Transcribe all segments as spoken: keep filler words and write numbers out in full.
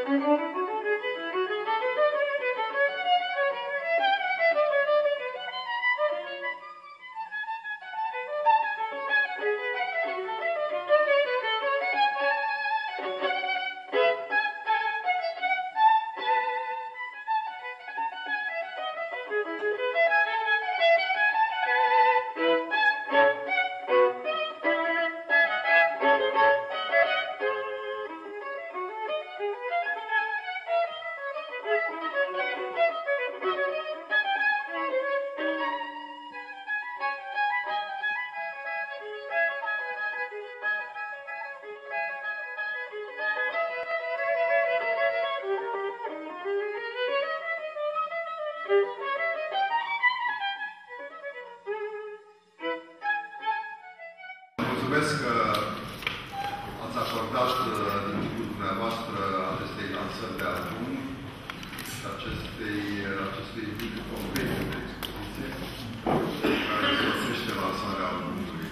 Mulțumesc că ați acordat din timpul dumneavoastră acestei lansări de album și acestei, acestui video compendiu de expoziție care însoțește lansarea albumului.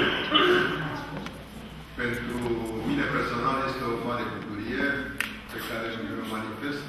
Pentru mine personal este o mare bucurie pe care îmi manifest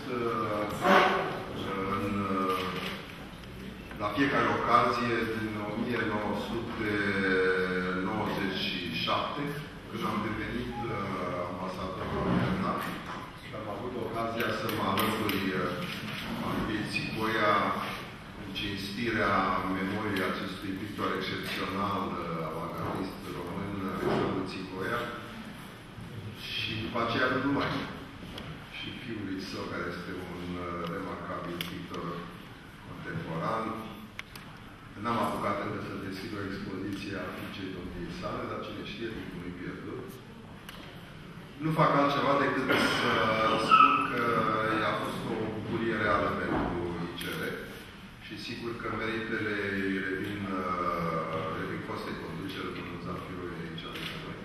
în, la fiecare ocazie din o mie nouă sute nouăzeci și șapte, când am devenit ambasador internat, am avut ocazia să mă alături lui Țipoia în cinstirea memoriei acestui pictor excepțional, avangardist român, Alexandru Țipoia, și după aceea nu numai, și fiului său, care este un remarcabil pictor contemporan. N-am apucat încă să deschid o expoziție a fiicei domniei sale, dar cine știe, timpul nu-i pierdut. Nu fac altceva decât să spun că a fost o bucurie reală pentru I C R și sigur că meritele revin, revin fostei conduceri, domnul Zafiru e aici alături noi.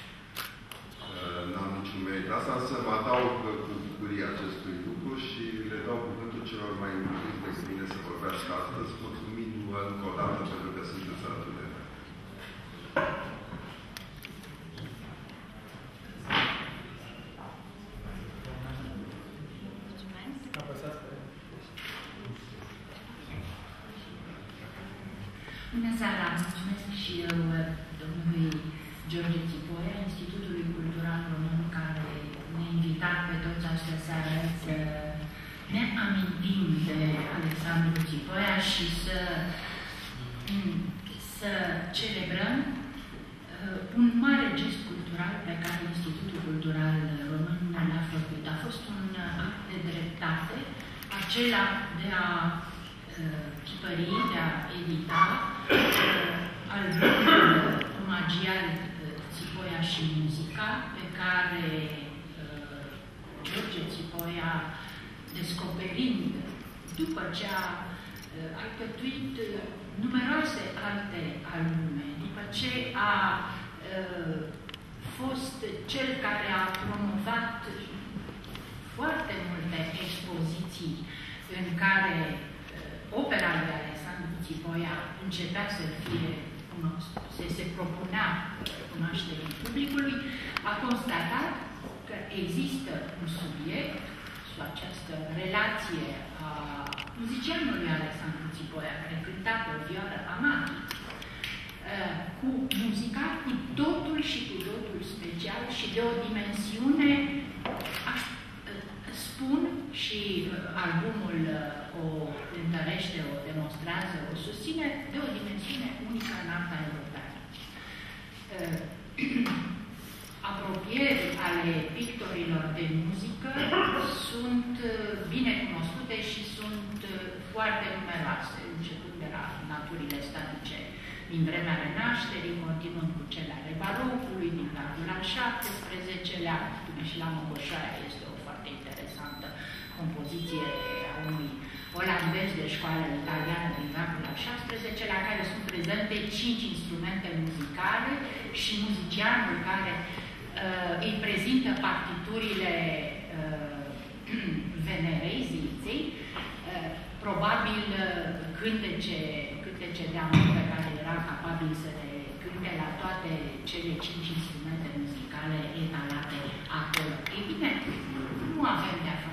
N-am niciun merit asta, însă mă adaug cu bucurie acestui lucru și le dau cuvântul celor mai iubiți decât mine să vorbească astăzi, mulțumindu-vă încă o dată pentru că sunteți alături de noi. Bună seara! Mulțumesc și eu domnului George Țipoia, Institutului Cultural Român, care ne-a invitat pe toți astă seară să ne amintim de Alexandru Țipoia și să, să celebrăm un mare gest cultural pe care Institutul Cultural Român l-a făcut. A fost un act de dreptate, acela de a tipări, de a edita albumul omagial Țipoia și muzica, pe care George Țipoia, descoperind după ce a alcătuit numeroase alte albume, după ce a fost cel care a promovat foarte multe expoziții în care opera lui Alexandru Țipoia începea să fie să se propunea cunoașterii publicului, a constatat că există un subiect sub această relație a muzicianului Alexandru Țipoia, care cânta pe o vioară amată, cu muzica cu totul și cu totul special și de o dimensiune, spun, și albumul o întărește, o demonstrează, o susține, de o dimensiune unică în arta europeană. Apropieri ale pictorilor de muzică sunt bine cunoscute și sunt foarte numeroase, începând de la naturile statice din vremea Renașterii, continuând cu cele ale barocului, din veacul al șaptesprezecelea, până și la Mogoșoaia este o foarte interesantă compoziție a unui olandez de școală italiană din veacul al șaptesprezecelea, care sunt prezente cinci instrumente muzicale și muzicianul care uh, îi prezintă partiturile uh, Venerei, Ziței, uh, probabil uh, cântece, cântece de amor pe care era capabil să le cânte la toate cele cinci instrumente muzicale etalate acolo. Ei bine, nu avem de-a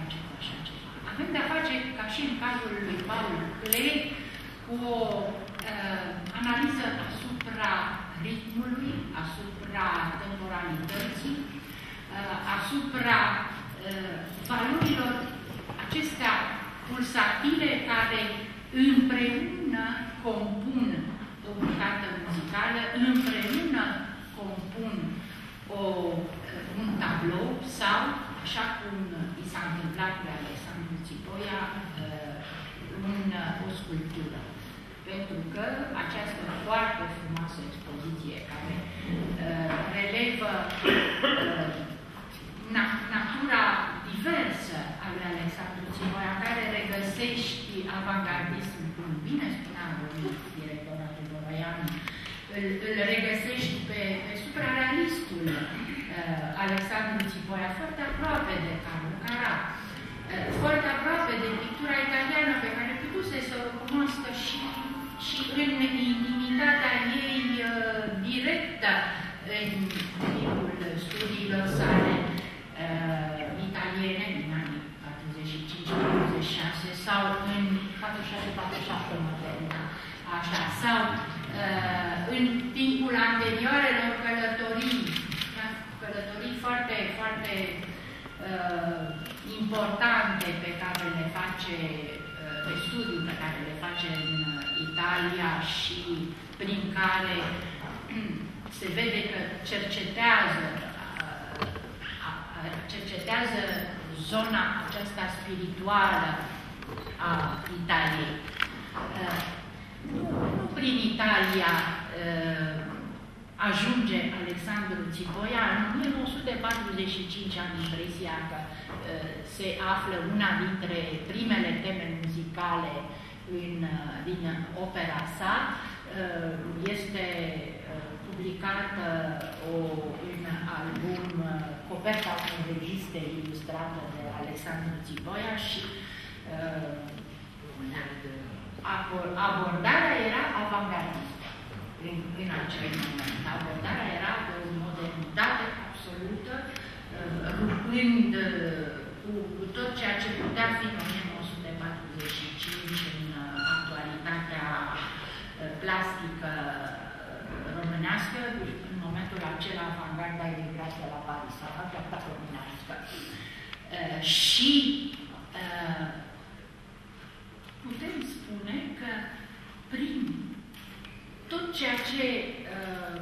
în cazul lui Paul Klee, cu o uh, analiză asupra ritmului, asupra temporalității, uh, asupra uh, valorilor acestea pulsatile care împreună compun o bucată muzicală, împreună compun o, un tablou sau, așa cum i s-a întâmplat cu Alexandru Țipoia, un, o sculptură. Pentru că această foarte frumoasă expoziție care uh, relevă uh, na natura diversă a lui Alexandru Țipoia, în care regăsești avangardismul, cum bine spunea directoratul Doroianu, îl, îl regăsești pe, pe suprarealistul uh, Alexandru Țipoia, foarte aproape de Carlo Carà, uh, foarte aproape de pictura italiană pe care putuse să o cunoască și, și în intimitatea ei uh, directă în timpul studiilor sale uh, italiene din anii patruzeci și cinci patruzeci și șase sau în patruzeci și șase patruzeci și șapte Moderna, așa, sau uh, în timpul anterioarelor călătorii, călătorii foarte, foarte uh, importante pe care le face, uh, de studiu pe care le face în Italia și prin care se vede că cercetează, cercetează zona aceasta spirituală a Italiei. Nu, nu prin Italia ajunge Alexandru Țipoia. În o mie nouă sute patruzeci și cinci am impresia că se află una dintre primele teme muzicale în, din opera sa. Este publicată o, un album, coperta unei reviste ilustrată de Alexandru Țipoia și abordarea era avangardistă în, în acel moment. Abordarea era de o modernitate absolută, rupând cu, cu tot ceea ce putea fi în o mie nouă sute patruzeci și cinci în actualitatea plastică românească. În momentul acela avangarda emigrată la Paris, avangarda românească. Uh, și uh, putem spune că prin tot ceea ce uh,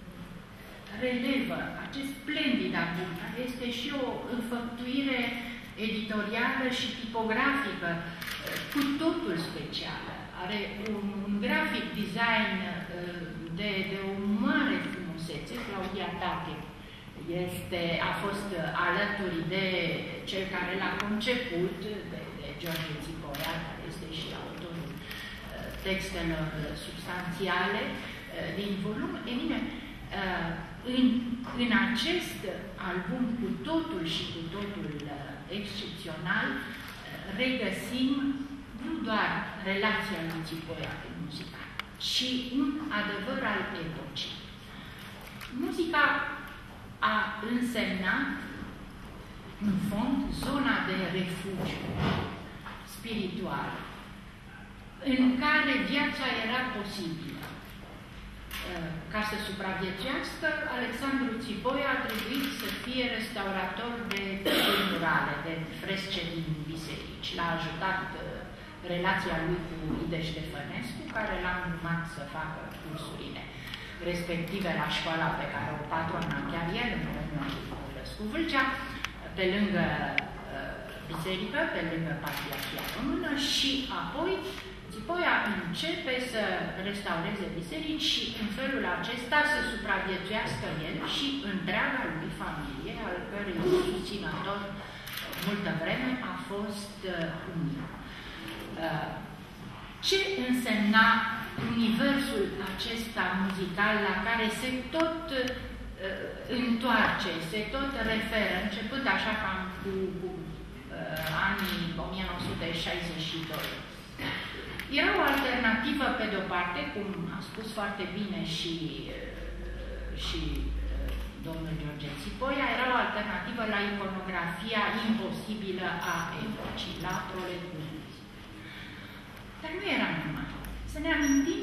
relevă acest splendid album, care este și o înfăptuire editorială și tipografică uh, cu totul specială. Are un, un graphic design uh, de, de o mare frumusețe. Claudia Tate este, a fost alături de cel care l-a conceput, de, de George Țipoia, care este și autorul uh, textelor substanțiale uh, din volum. E bine, uh, în, în acest album cu totul și cu totul uh, excepțional, uh, regăsim nu doar relația lui Țipoia cu muzica, ci un adevăr al epocii. Muzica a însemnat, în fond, zona de refugiu spiritual, în care viața era posibilă. Ca să supraviețuiască, Alexandru Țipoia a trebuit să fie restaurator de murale, de fresce din biserici. L-a ajutat relația lui cu Ide Ștefănescu, care l-a urmat să facă cursurile respective la școala pe care o patrona chiar el, în domnul Niculescu Vâlcea, pe lângă uh, biserică, pe lângă Patriarhia Română, și apoi Țipoia începe să restaureze biserici și în felul acesta să supraviețuiască el și întreaga lui familie, al cărui susținător multă vreme a fost uh, unit. Uh, ce însemna universul acesta muzical la care se tot uh, întoarce, se tot referă, începând așa cam cu, cu uh, anii o mie nouă sute șaizeci și doi. Era o alternativă, pe de-o parte, cum a spus foarte bine și, uh, și uh, domnul George Țipoia, era o alternativă la iconografia imposibilă a epocii, la proletariat. Dar nu era numai. Să ne amintim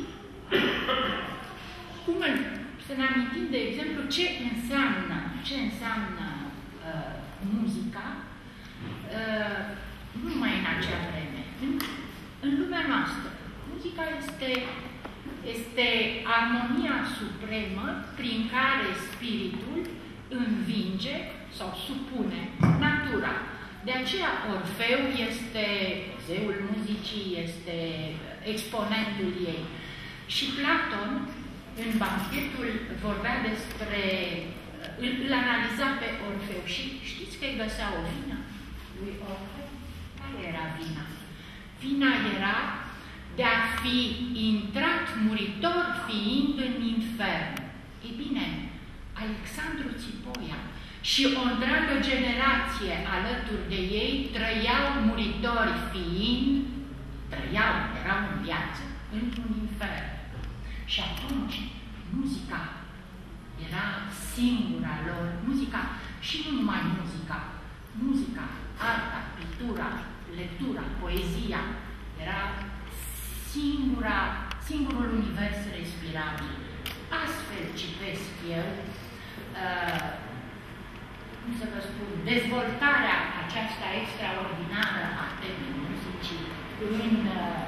cum îl, să ne amintim, de exemplu, ce înseamnă, ce înseamnă uh, muzica uh, nu numai în acea vreme, în, în lumea noastră. Muzica este, este armonia supremă prin care spiritul învinge sau supune natura. De aceea Orfeu este zeul muzicii, este exponentul ei. Și Platon, în Banchetul, vorbea despre, îl, îl analiza pe Orfeu și știți că îi găsea o vină lui Orfeu? Care era vina? Vina era de a fi intrat muritor fiind în infern. Ei bine, Alexandru Țipoia și o întreagă generație alături de ei trăiau muritori fiind, trăiau, erau în viață, într-un infern. Și atunci, muzica era singura lor, muzica, și nu numai muzica, muzica, arta, pictura, lectura, poezia, era singura, singurul univers respirabil. Astfel citesc eu, uh, cum să vă spun, dezvoltarea aceasta extraordinară a temei muzicii în, uh,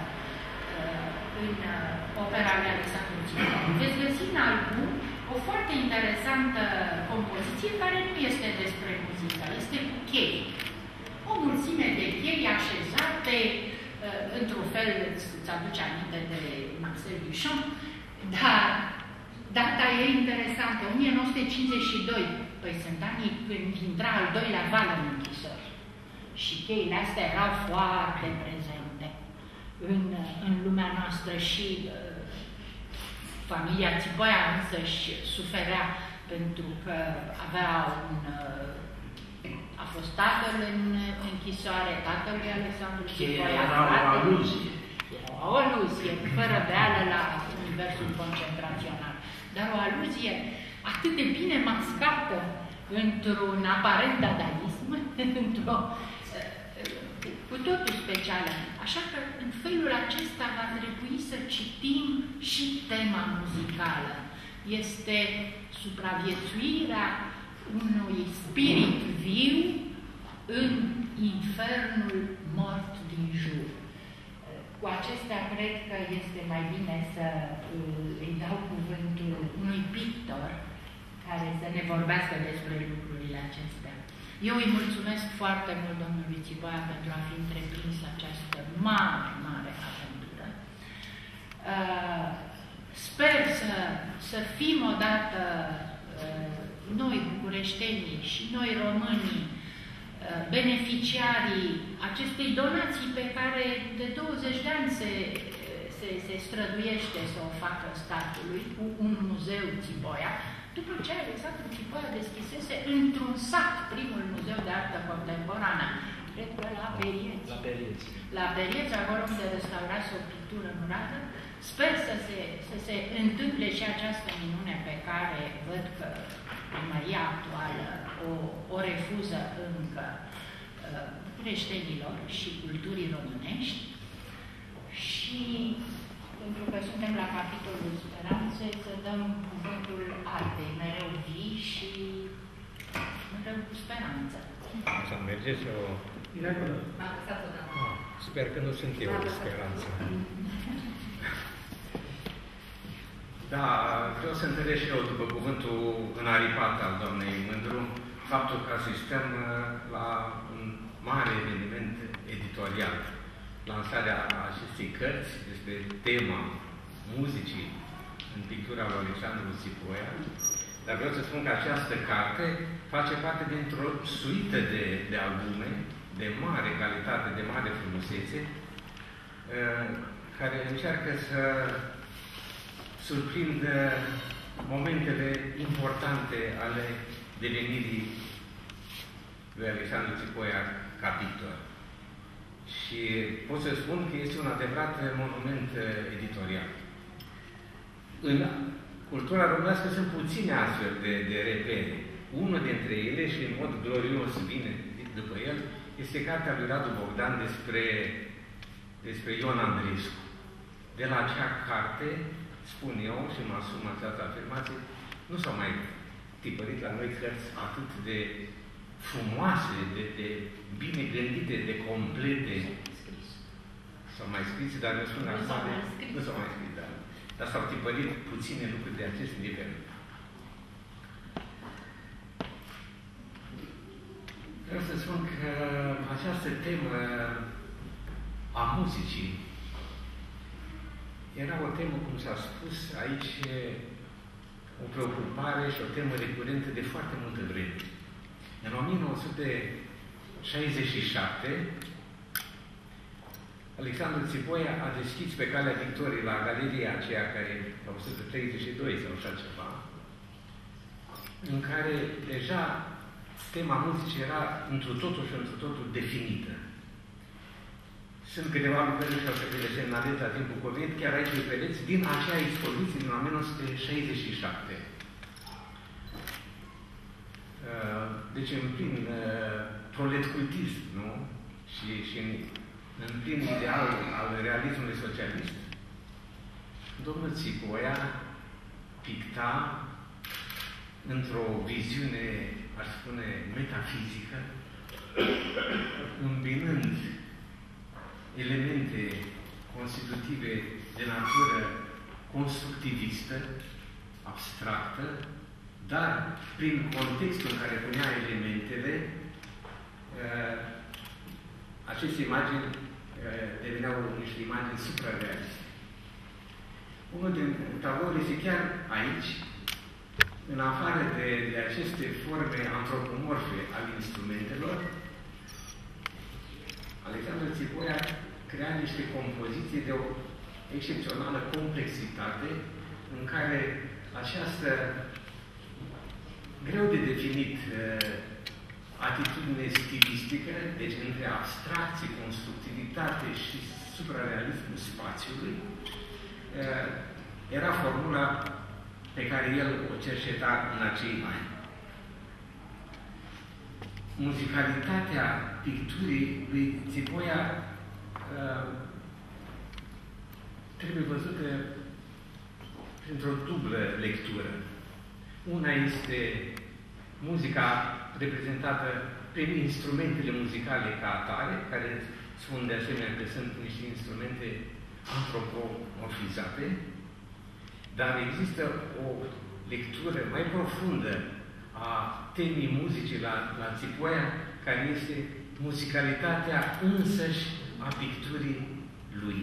în uh, opera lui Alexandru Țipoia. Veți găsi în album o foarte interesantă compoziție care nu este despre muzică, este cu chei. O mulțime de chei așezate, uh, într-un fel îți aduce aminte de Marcel Duchamp, dar data e interesantă, o mie nouă sute cincizeci și doi, păi sunt anii când intra al doilea val în închisori. Și cheile astea erau foarte prezente în, în lumea noastră și uh, familia Țipoia însăși suferea pentru că avea un... Uh, a fost tatăl în închisoare, tatăl lui Alexandru Țipoia. Era o aluzie. Era o aluzie, fără beală la universul concentrațional. Dar o aluzie atât de bine mascată într-un aparent dadaism, într-o cu totul specială. Așa că în felul acesta va trebui să citim și tema muzicală. Este supraviețuirea unui spirit viu în infernul mort din jur. Cu acestea cred că este mai bine să îi dau cuvântul unui pictor care să ne vorbească despre lucrurile acestea. Eu îi mulțumesc foarte mult domnului Țipoia pentru a fi întreprins această mare, mare aventură. Uh, sper să, să fim odată uh, noi bucureștenii și noi românii uh, beneficiarii acestei donații pe care de douăzeci de ani se, se, se străduiește să o facă statului cu un muzeu Țipoia. După ce Alexandru Țipoia deschisese într-un sat primul muzeu de artă contemporană, cred că la Perieți. La Perieți. La Perieți, acolo unde restaurase o pictură murată. Sper să se, să se întâmple și această minune pe care văd că primăria actuală o, o refuză încă uh, creștinilor și culturii românești. Și pentru că suntem la capitolul speranțe, să dăm cuvântul artei, mereu vii și mereu cu speranță. Așa mergeți o... Ah, sper că nu sunt eu cu speranță. Da, vreau să înțeleg și eu, după cuvântul înaripat al doamnei Mândru, faptul că asistăm la un mare eveniment editorial. Lansarea acestei cărți despre tema muzicii în pictura lui Alexandru Țipoia, dar vreau să spun că această carte face parte dintr-o suită de, de albume de mare calitate, de mare frumusețe, care încearcă să surprindă momentele importante ale devenirii lui Alexandru Țipoia ca pictor. Și pot să spun că este un adevărat monument editorial. În cultura românească sunt puține astfel de, de repere. Unul dintre ele, și în mod glorios vine după el, este cartea lui Radu Bogdan despre despre Ion Andreescu. De la acea carte, spun eu, și mă asum această afirmație, nu s-au mai tipărit la noi cărți atât de frumoase, de, de bine gândite, de complete. S-au mai scris, dar nu spun așa, nu s-au mai scris, dar, dar s-au tipărit puține lucruri de acest nivel. Vreau să spun că această temă a muzicii era o temă, cum s-a spus aici, o preocupare și o temă recurentă de foarte multă vreme. În o mie nouă sute șaizeci și șapte, Alexandru Țipoia a deschis pe calea Victoriei la galeria aceea care la o sută treizeci și doi sau așa ceva, în care deja tema muzicii era întru totul și întru totul definită. Sunt câteva lucrări și o să le semnalez la timpul COVID, chiar aici îi vedeți, din acea expoziție din o mie nouă sute șaizeci și șapte. Deci în plin proletcultism, nu? Și, și în, în plin ideal al realismului socialist, domnul Țipoia picta într-o viziune, aș spune, metafizică, îmbinând elemente constitutive de natură constructivistă, abstractă, dar prin contextul în care punea elementele, aceste imagini deveneau niște imagini suprarealiste. Unul din tablouri este chiar aici, în afară de, de aceste forme antropomorfe ale instrumentelor, Alexandru Țipoia crea niște compoziții de o excepțională complexitate în care această greu de definit uh, atitudine stilistică, deci între abstracție, constructivitate și suprarealismul spațiului, uh, era formula pe care el o cerceta în acei ani. Muzicalitatea picturii lui Țipoia uh, trebuie văzută printr-o dublă lectură. Una este muzica reprezentată prin instrumentele muzicale ca atare, care spun de asemenea că sunt niște instrumente antropomorfizate, dar există o lectură mai profundă a temii muzicii la, la Țipoia, care este muzicalitatea însăși a picturii lui.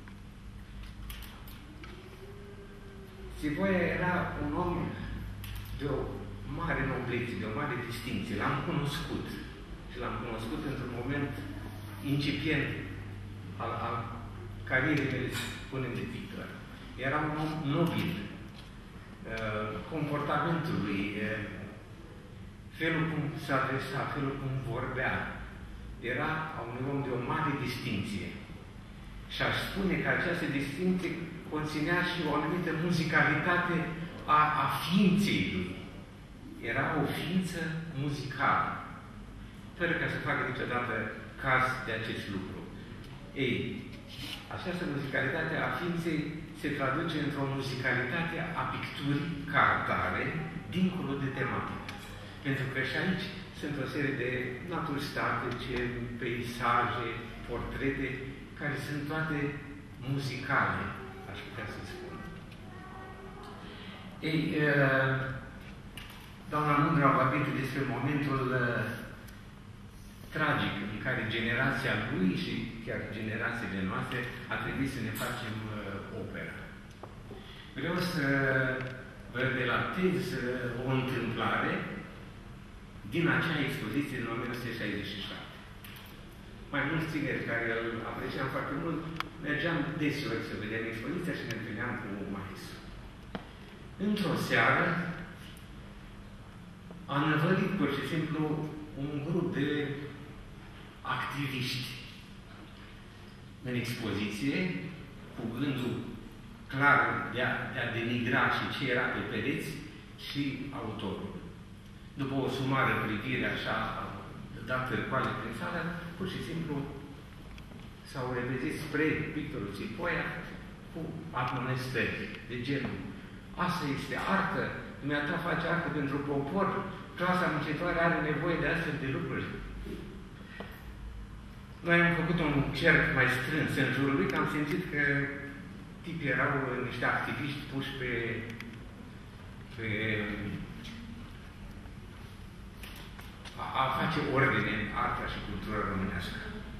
Țipoia era un om de o mare noblețe, de o mare distinție. L-am cunoscut și l-am cunoscut într-un moment incipient al, al carierei mele, spunem, de pictor. Era un om nobil, comportamentul lui, felul cum se adresa, felul cum vorbea, era un om de o mare distinție. Și aș spune că această distinție conținea și o anumită muzicalitate a, a ființei lui. Era o ființă muzicală, fără ca să facă niciodată caz de acest lucru. Ei, această muzicalitate a ființei se traduce într-o muzicalitate a picturii ca atare, dincolo de tematică. Pentru că și aici sunt o serie de naturi statice, peisaje, portrete, care sunt toate muzicale, aș putea să spun. Ei, uh, doamna Mândru a vorbit despre momentul uh, tragic în care generația lui și chiar generațiile noastre a trebuit să ne facem uh, opera. Vreau să vă relatez uh, o întâmplare din acea expoziție din o mie nouă sute șaizeci și șapte. Mai mulți tineri care îl apreciam foarte mult, mergeam deseori să vedem expoziția și ne întâlneam cu maestru. Într-o seară a năvălit pur și simplu un grup de activiști în expoziție, cu gândul clar de a, de a denigra și ce era pe pereți și autorul. După o sumară privire așa, dat târcoale prin sală, pur și simplu s-au repezit spre pictorul Țipoia cu admonestări de genul: asta este artă, dumneata face artă pentru popor, clasa muncitoare are nevoie de astfel de lucruri. Noi am făcut un cerc mai strâns în jurul lui, că am simțit că tipii erau niște activiști puși pe, pe a, a face ordine în arta și cultura românească.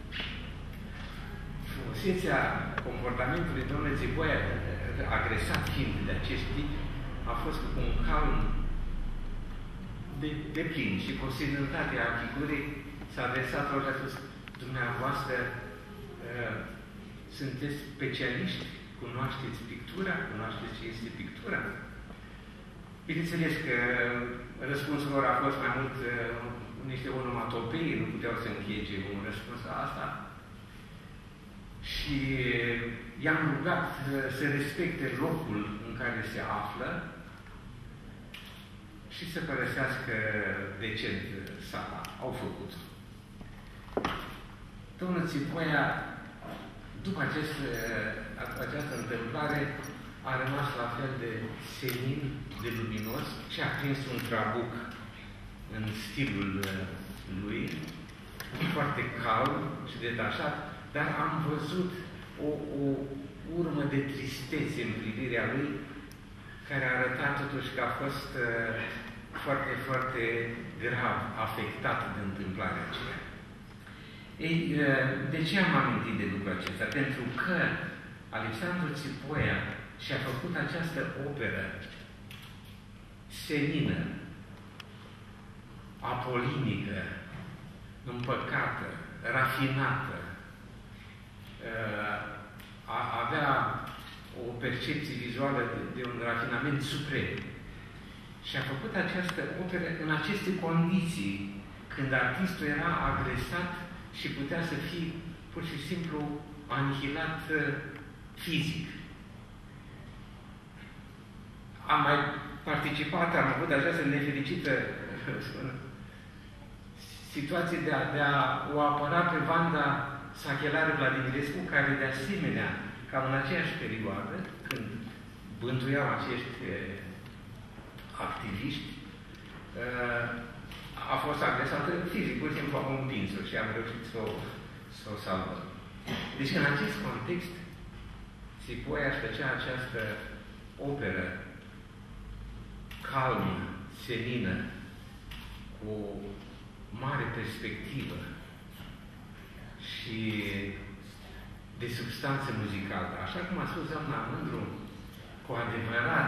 Frumusețea comportamentului domnului Țipoia, agresat fiind de acești tipi, a fost cu un calm de, de plin și cu o serenitatea a figurii s-a adresat lor și a spus: dumneavoastră uh, sunteți specialiști, cunoașteți pictura, cunoașteți ce este pictura? Bineînțeles că răspunsul lor a fost mai mult uh, niște onomatopei, nu puteau să închege un răspuns la asta. Și i-am rugat să respecte locul în care se află și să părăsească decent sala. Au făcut. Domnul Țipoia, după acest, această întâmplare, a rămas la fel de senin, de luminos și a prins un trabuc în stilul lui, foarte calm și detașat, dar am văzut o, o urmă de tristețe în privirea lui, care a arătat totuși că a fost uh, foarte, foarte grav afectat de întâmplarea aceea. Ei, uh, de ce am amintit de lucrul acesta? Pentru că Alexandru Țipoia și-a făcut această operă senină, apolinică, împăcată, rafinată, a avea o percepție vizuală de, de un rafinament suprem. Și a făcut această operă în aceste condiții, când artistul era agresat și putea să fie pur și simplu anihilat fizic. Am mai participat, am avut această nefericită situație de a, de a o apăra pe Vanda Sachelare Vladimirescu, care de asemenea, cam în aceeași perioadă, când bântuiau acești eh, activiști, eh, a fost agresată fizic, pur și simplu am împins-o și am reușit să o, să o salvăm. Deci, în acest context, Țipoia își făcea această operă calmă, senină, cu mare perspectivă și de substanță muzicală. Așa cum a spus doamna Mândru, cu adevărat,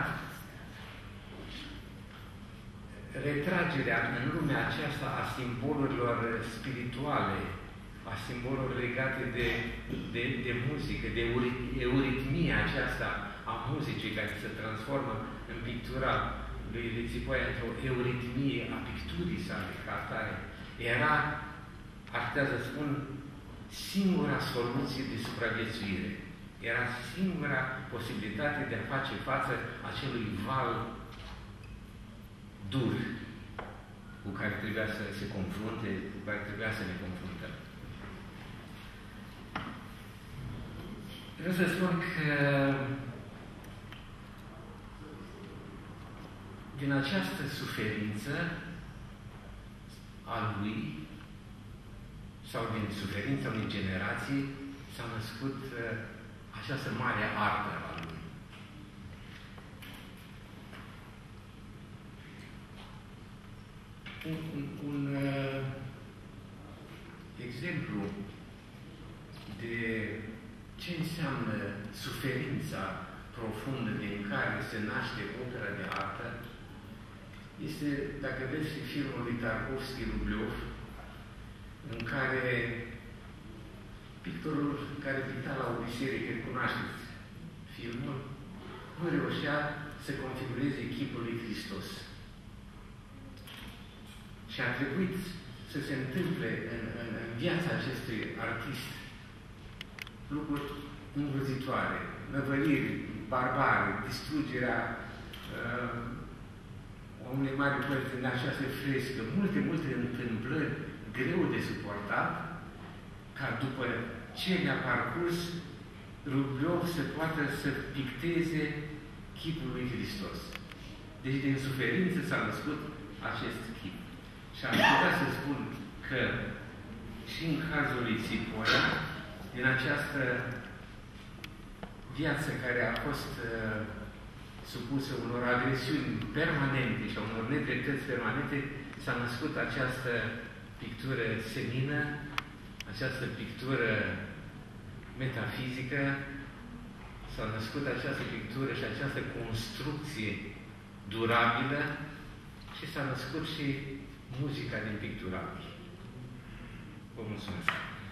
retragerea în lumea aceasta a simbolurilor spirituale, a simbolurilor legate de, de, de muzică, de euritmia aceasta a muzicii care se transformă în pictura lui Țipoia într-o euritmie a picturii sale ca atare, era, aș putea să spun, singura soluție de supraviețuire. Era singura posibilitate de a face față acelui val dur cu care trebuia să se confrunte, cu care trebuia să ne confruntăm. Vreau să spun că din această suferință a lui, sau din suferința unei generații, s-a născut uh, această mare artă a lui. Un, un, un uh, exemplu de ce înseamnă suferința profundă din care se naște opera de artă este, dacă vezi filmul lui Tarkovski, Rubliov, în care pictorul care picta la o biserică, cunoașteți filmul, nu reușea să configureze chipul lui Hristos. Și a trebuit să se întâmple în, în, în viața acestui artist lucruri îngrozitoare, năvăliri barbare, distrugerea uh, unei mari părți din această frescă, multe, multe întâmplări greu de suportat, ca după ce le-a parcurs, Rublev să poată să picteze chipul lui Hristos. Deci din suferință s-a născut acest chip. Și aș putea să spun că și în cazul lui Țipoia, din această viață care a fost uh, supusă unor agresiuni permanente și a unor nedreptăți permanente, s-a născut această pictură senină, această pictură metafizică, s-a născut această pictură și această construcție durabilă și s-a născut și muzica din picturabil. Vă mulțumesc!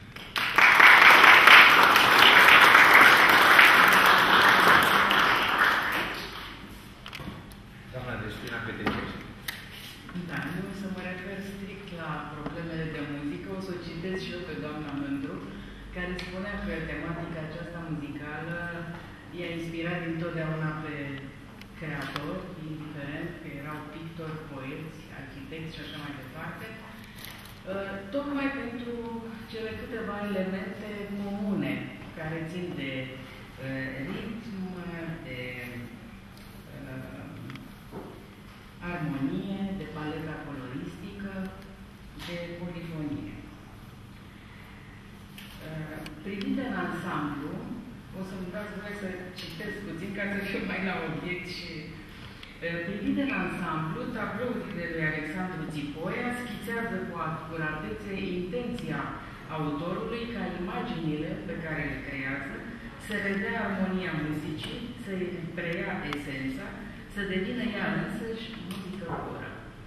Doamna Destina Petrecești. Da, nu o să mă refer strict la problemele de muzică, o să o citesc și eu pe doamna Mândru, care spunea că tematica aceasta muzicală i-a inspirat dintotdeauna pe creatori, indiferent că erau pictori, poeți, arhitecți și așa mai departe, tocmai pentru cele câteva elemente comune care țin de ritm, de armonie, de paleta coloristică, de polifonie. Privit în ansamblu, o să-mi dați voie să citesc puțin ca să fiu mai la obiect și privit în ansamblu, tablourile lui Alexandru Țipoia schițează cu acuratețe intenția autorului ca imaginile pe care le creează să redea armonia muzicii, să preia esența, să devină ea însăși muzică pură.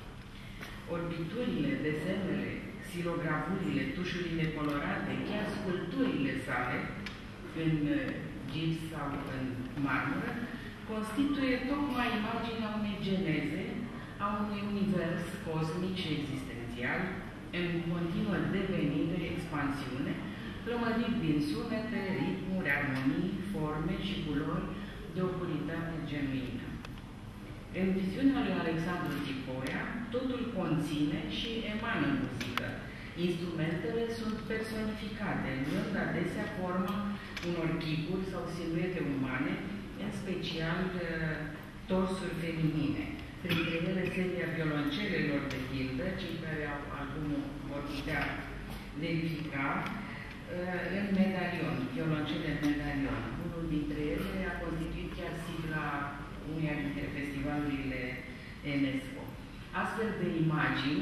Orbiturile, desenele, xilogravurile, tușurile colorate, chiar sculpturile sale, în gips sau în marmură, constituie tocmai imaginea unei geneze, a unui univers cosmic și existențial, în continuă devenire, expansiune, plămădit din sunete, ritmuri, armonii, forme și culori de o puritate genuină. În viziunea lui Alexandru Țipoia, totul conține și emană muzică. Instrumentele sunt personificate, luând adesea forma unor chipuri sau siluete umane, în special torsuri feminine. Printre ele seria violoncelelor de pildă, cei care au albumul vor putea verifica, în medalion, violoncele în medalion. Unul dintre ele a constituit chiar sigla uneia dintre festivalurile UNESCO. Astfel de imagini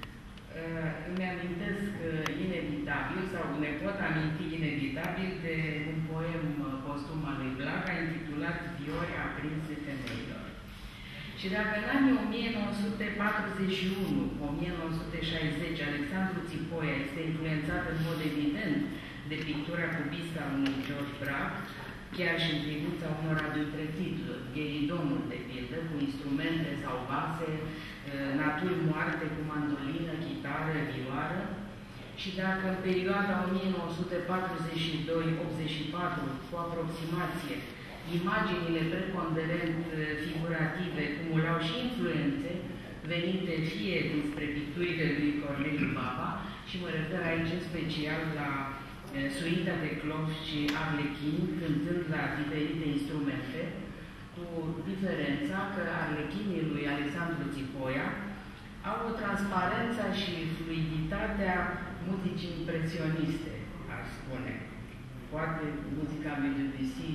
îmi amintesc inevitabil, sau ne pot aminti inevitabil, de un poem postum al lui Blaga, intitulat Fiori aprinse femeilor. Și dacă în anii o mie nouă sute patruzeci și unu - o mie nouă sute șaizeci Alexandru Țipoia este influențat în mod evident de pictura cubistă a unui George Braque, chiar și în privința unor dintre titluri, Gheridonul, de pildă, cu instrumente sau base, naturi moarte cu mandolină, chitară, vioară, și dacă în perioada o mie nouă sute patruzeci și doi - optzeci și patru, cu aproximație, imaginile preponderent figurative cumulau și influențe venite fie dinspre picturile lui Corneliu Baba, și mă refer aici în special la suita de clof și arlechin, cântând la diferite instrumente, cu diferența că arlechinii lui Alexandru Țipoia au o transparență și fluiditatea muzicii impresioniste, aș spune. Poate muzica lui Debussy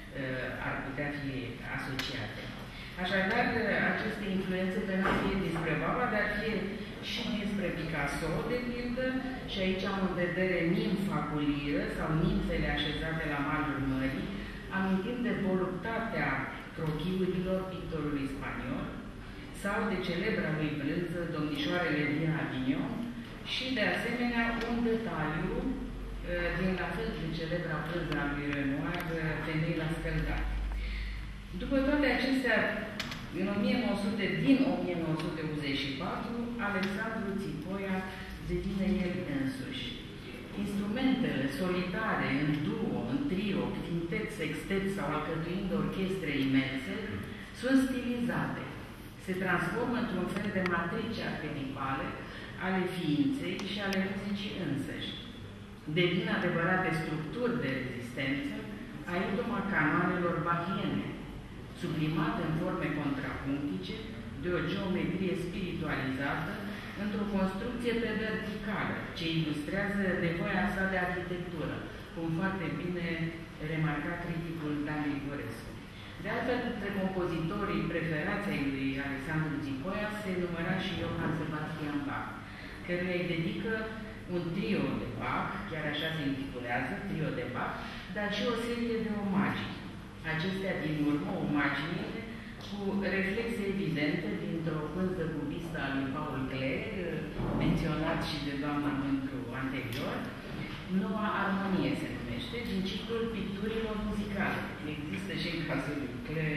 ar putea fi asociate. Așadar, aceste influențe pentru fie despre Baba, dar fie și despre Picasso, de pildă, și aici am în vedere nimfa cu liră sau nimfele așezate la malul mării, amintind de voluptatea crochiurilor pictorului spaniol, sau de celebra lui brânză, domnișoarele din Avignon, și de asemenea un detaliu din la fel de celebra brânză a lui Renoir, Femei la scăldat. După toate acestea, în o mie nouă sute, din o mie nouă sute optzeci și patru, Alexandru Țipoia devine el însuși. Instrumentele solitare, în duo, în trio, quintet, sextet sau alcătuind orchestre imense, sunt stilizate. Se transformă într-un fel de matrice arhetipale ale ființei și ale muzicii însăși. devin adevărate structuri de rezistență a idoma canoanelor bahiene, sublimate în forme contrapunctice de o geometrie spiritualizată într-o construcție pe verticală, ce ilustrează nevoia sa de arhitectură, cum foarte bine remarca criticul Dan Grigorescu. De altfel, între compozitorii preferați ai lui Alexandru Țipoia se număra și Johann Sebastian Bach, căruia îi dedică un trio de Bach, chiar așa se intitulează, trio de Bach, dar și o serie de omagii. Acestea din urmă, omagiile, cu reflexe evidente dintr-o pânză cubistă a lui Paul Klee, menționat și de doamna Mândru anterior, Noua Armonie se numește, din ciclul picturilor muzicale. Există și în cazul lui Klee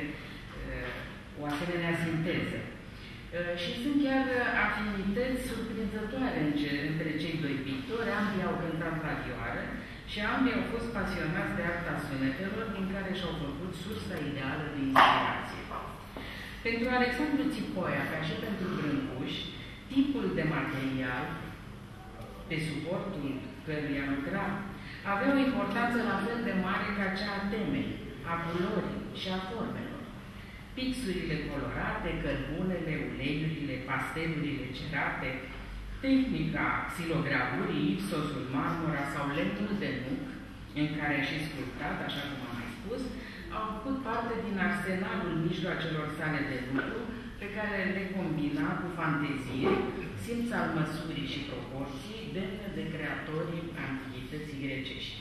o asemenea sinteză. Și sunt chiar afinități surprinzătoare între cei doi pictori, ambii au cântat la vioară și ambii au fost pasionați de arta sunetelor, din care și-au făcut sursa ideală de inspirație. Pentru Alexandru Țipoia, ca și pentru Brâncuș, tipul de material pe suportul căruia lucra avea o importanță la fel de mare ca cea a temei, a culorii și a formelor. Pixurile colorate, cărbunele, uleiurile, pastelurile cerate, tehnica xilogravurii, ipsosul, marmura sau lemnul de nuc, în care a și sculptat, așa cum am mai spus, au făcut parte din arsenalul mijloacelor sale de lucru, pe care le combina cu fantezie, simț al măsurii și proporții, demne de creatorii antichității grecești.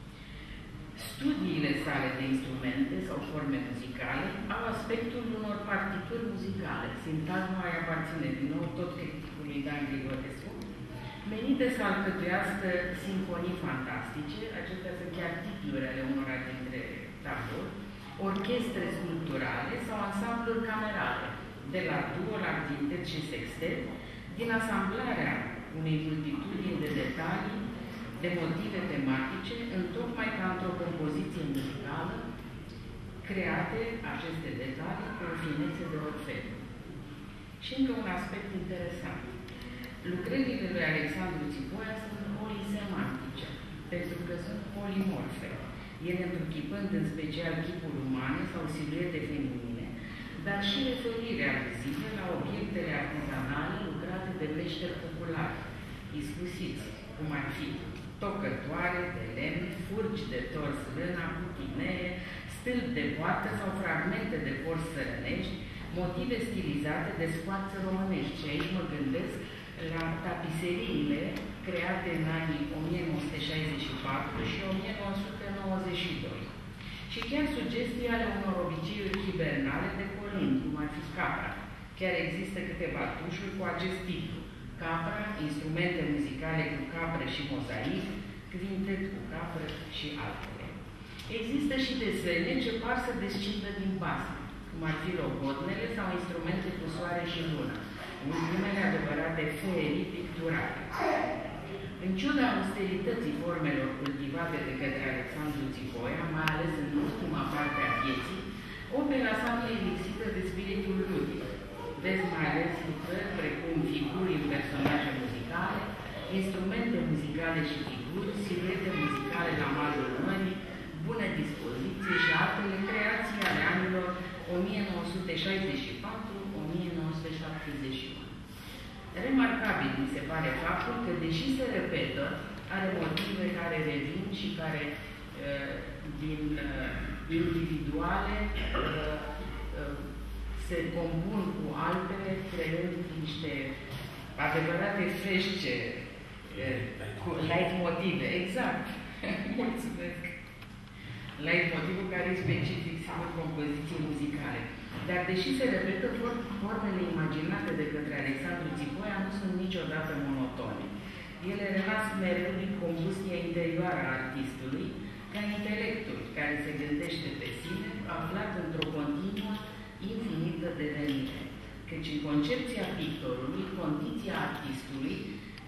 Studiile sale de instrumente sau forme muzicale au aspectul unor partituri muzicale. Sintagma îi aparține din nou tot criticului Dan Grigorescu, menite să alcătuiască simfonii fantastice, acestea sunt chiar titlurile ale unora dintre tablouri, orchestre sculpturale sau ansambluri camerale, de la duo la quintet și sextet, din asamblarea unei multitudini de detalii, de motive tematice, întocmai ca într-o compoziție muzicală, create aceste detalii cu o finețe de Orfeu. Și încă un aspect interesant. Lucrările lui Alexandru Țipoia sunt polisemantice, pentru că sunt polimorfe, ele întruchipând în special chipul umane sau siluete feminine, dar și referire aluzive la obiectele artizanale lucrate de meșteri populari, iscusiți, cum ar fi tocătoare de lemn, furci de tors lână, putinee, stâlpi de poartă sau fragmente de porți sărănești, motive stilizate de scoarțe românești. Și aici mă gândesc la tapiseriile create în anii o mie nouă sute șaizeci și patru și o mie nouă sute nouăzeci și doi. Și chiar sugestii ale unor obiceiuri hibernale de colin, cum ar fi capra. Chiar există câteva tușuri cu acest titlu: capra, instrumente muzicale cu capră și mozaic, quintet cu capră și altele. Există și desene ce par să descindă din basme, cum ar fi logodnele sau instrumente cu soare și lună, ultimele adevărate ferii picturale. În ciuda austerității formelor cultivate de către Alexandru Țipoia, mai ales în ultima parte a vieții, opera sa nu e lipsită de spiritul ludic. Vezi mai ales lucrări precum figuri în personaje muzicale, instrumente muzicale și figuri, siluete muzicale la malul mării, bună dispoziție și altele creații ale anilor o mie nouă sute șaizeci și patru - o mie nouă sute șaptezeci și unu. Remarcabil mi se pare faptul că, deși se repetă, are motive care revin și care, din individuale, se compun cu altele, creând niște adevărate frește cu leitmotive. Exact. Mulțumesc. Leitmotivul care e specific, sigur, compoziții muzicale. Dar, deși se repetă, formele imaginate de către Alexandru Țipoia nu sunt niciodată monotone. Ele renasc mereu din combustia interioară a artistului, ca intelectul care se gândește pe sine, aflat într-o continuă infinită devenire. Căci în concepția pictorului, condiția artistului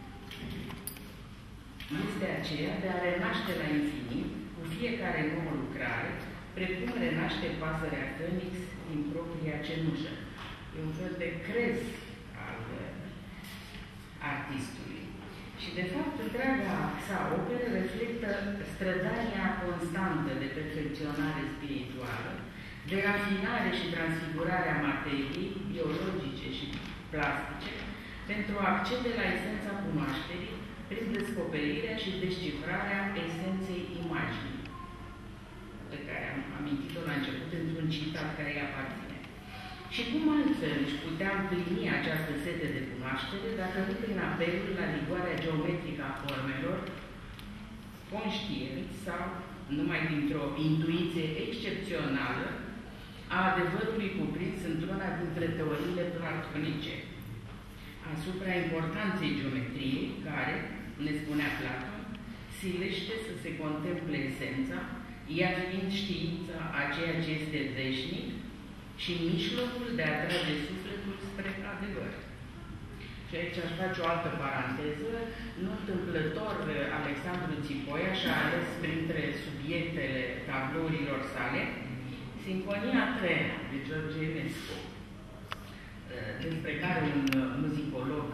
este aceea de a renaște la infinit cu fiecare nouă lucrare, precum renaște pasărea Phoenix din propria cenușă. E un fel de crez al artistului. Și Și, de fapt, întreaga sa operă reflectă strădania constantă de perfecționare spirituală, de rafinare și transfigurare a materiei biologice și plastice, pentru a accede la esența cunoașterii prin descoperirea și descifrarea esenței imaginii, pe care am amintit-o la început într-un citat care îi aparține. Și cum altfel își putea împlini această sete de cunoaștere dacă nu prin apelul la rigoarea geometrică a formelor, conștient sau numai dintr-o intuiție excepțională a adevărului cuprins într-una dintre teoriile platonice, asupra importanței geometriei, care, ne spunea Platon, silește să se contemple esența, ea fiind știința a ceea ce este veșnic și mijlocul de a trage sufletul spre adevăr. Și aici aș face o altă paranteză. Nu întâmplător, Alexandru Țipoia și-a ales printre subiectele tablourilor sale Sinfonia a treia de George Enescu, despre care un muzicolog,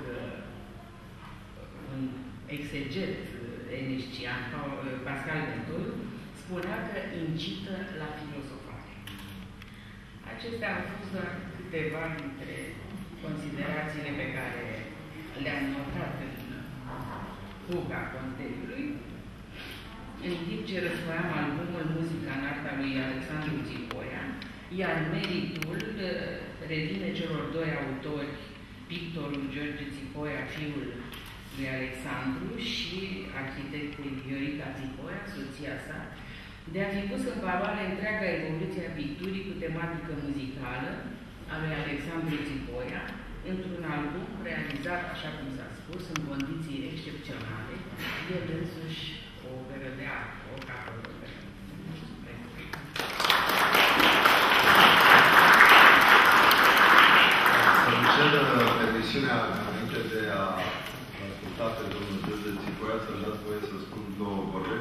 un exeget enescian, Pascal Ventoiu, spunea că incită la filozofare. Acestea au fost doar câteva dintre considerațiile pe care le-am notat în fuga conteniului, în timp ce răsfoiam albumul Muzica în arta lui Alexandru Țipoia, iar meritul revine celor doi autori, pictorul George Țipoia, fiul lui Alexandru, și arhitectul Viorica Țipoia, soția sa, de a fi pus în valoare întreaga evoluție a picturii cu tematică muzicală a lui Alexandru Țipoia, într-un album realizat, așa cum s-a spus, în condiții excepționale, el însuși o operă de artă, o capătă de artă. Îmi cer permisiunea, înainte de a asculta pe domnul George Țipoia, să-mi dați voie să spun două vorbe.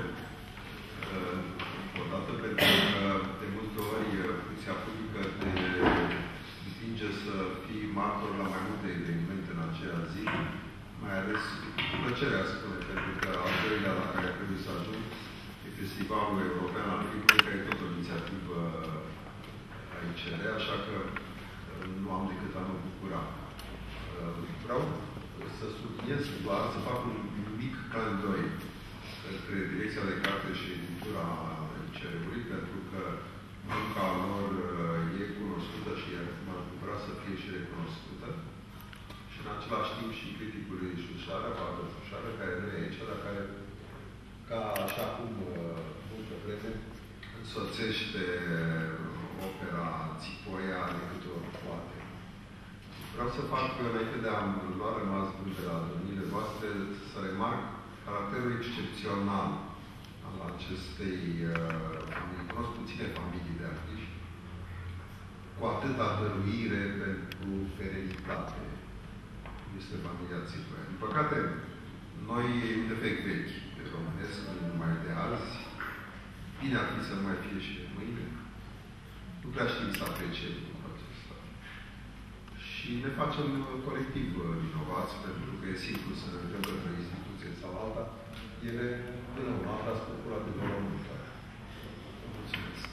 Odată pentru că de multe ori se apucă că te împinge să fii martor la mai multe evenimente în aceea zi, mai ales cu plăcerea spune, pentru că al doilea la care trebuie să ajung e Festivalul European al Filmului, care e tot o inițiativă a I C R, așa că nu am decât a mă bucura. Vreau să subliniez doar, să fac un mic calendoi către Direcția de Carte și Editura I C R-ului, pentru că munca lor e cunoscută și m-ar bucura să fie și recunoscută. Și în același timp și criticului Șușară, Pavel Șușară, care nu e aici, dar care, ca așa cum multă vreme, însoțește opera Țipoia de câte ori poate. Vreau să fac, înainte de a-mi lua rămas bun de la domnile voastre, să remarc caracterul excepțional al acestei uh, familii. Cunosc puține familii de artiști cu atâta dăruire pentru ferenitate. Este familia Țipoia. Din păcate, noi e un defect vechi de românesc, nu numai de azi. Bine ar fi să nu mai fie și de mâine. Nu prea știm să apreciem lucrul acesta. Și ne facem colectiv vinovați, pentru că e simplu să ne vedem către o instituție sau alta. Ele, până la alta, spune de voluntă. Mulțumesc.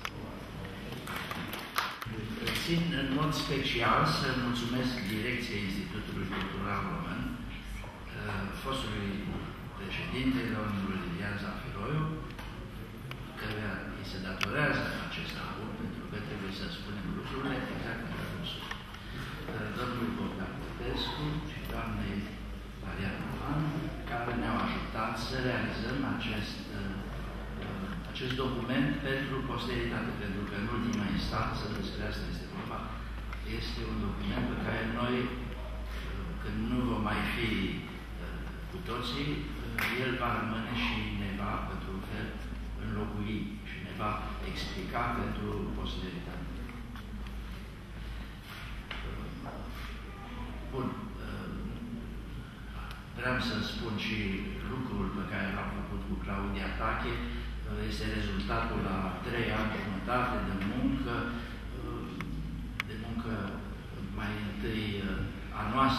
Țin în mod special să mulțumesc Direcției Institutului Cultural Român, fostului președinte, domnul Lilian Zafiroiu, care îi se datorează acest album, pentru că trebuie să spunem lucrurile exact în care sunt. Domnul Bogdan Popescu și doamnei Mariana Man, care ne-au ajutat să realizăm acest, acest document pentru posteritate, pentru că în ultima instanță, despre asta este vorba, este un document pe care noi, când nu vom mai fi cu toții, el va rămâne și ne va, într-un fel, înlocui și ne va explica pentru posteritate. Bun. Vreau să spun și lucrul pe care l-am făcut cu Claudia Tache. Este rezultatul la trei ani jumătate de muncă, de muncă mai întâi a noastră,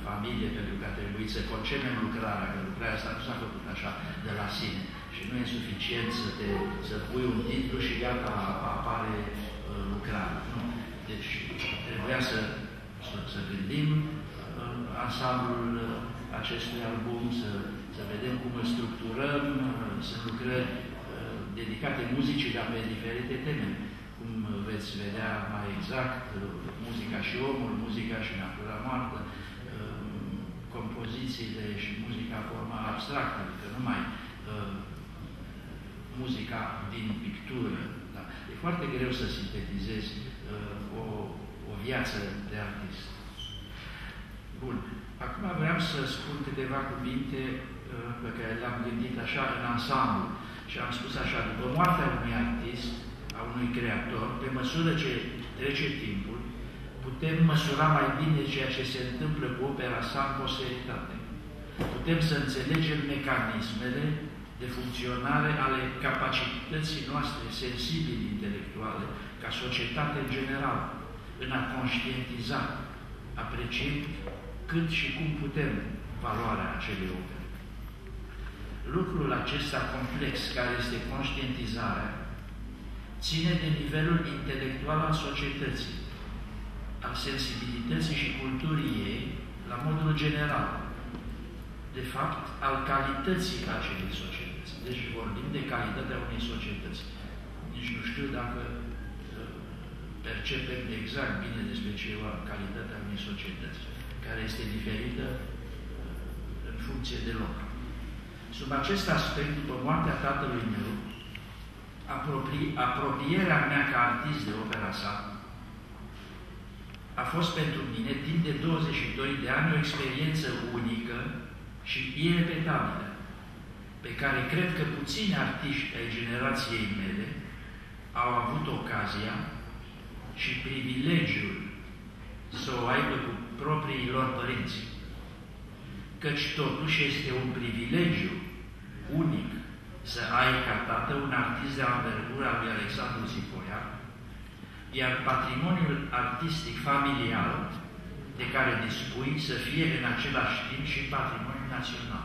familie, pentru că a trebuit să concepem lucrarea, că lucrarea asta nu s-a făcut așa de la sine. Și nu e suficient să, te, să pui un titlu și gata, apare uh, lucrarea. Nu. Deci trebuia să, să, să gândim uh, ansamblul uh, acestui album, să, să vedem cum îl structurăm, uh, sunt lucrări uh, dedicate muzicii, dar pe diferite teme. Cum veți vedea mai exact, uh, muzica și omul, muzica și natura moartă, uh, compozițiile și muzica forma abstractă, adică numai uh, muzica din pictură. Da? E foarte greu să sintetizezi uh, o, o viață de artist. Bun. Acum vreau să spun câteva cuvinte uh, pe care le-am gândit așa în ansamblu. Și am spus așa, după moartea unui artist, a unui creator, pe măsură ce trece timpul, putem măsura mai bine ceea ce se întâmplă cu opera sa în posteritate. Putem să înțelegem mecanismele de funcționare ale capacității noastre sensibili-intelectuale, ca societate în general, în a conștientiza, apreciind cât și cum putem valoarea acelei opere. Lucrul acesta complex, care este conștientizarea, ține de nivelul intelectual al societății, al sensibilității și culturii ei, la modul general, de fapt, al calității acelei societăți. Deci vorbim de calitatea unei societăți. Nici nu știu dacă percepem exact bine despre ce e calitatea unei societăți, care este diferită în funcție de loc. Sub acest aspect, după moartea tatălui meu, apropie, apropierea mea ca artist de opera sa a fost pentru mine, timp de douăzeci și doi de ani, o experiență unică și irepetabilă, pe care cred că puțini artiști ai generației mele au avut ocazia și privilegiul să o aibă cu proprii lor părinți. Căci totuși este un privilegiu unic să ai ca tată un artist de anvergura lui Alexandru Țipoian, iar patrimoniul artistic familial de care dispui să fie în același timp și patrimoniul național.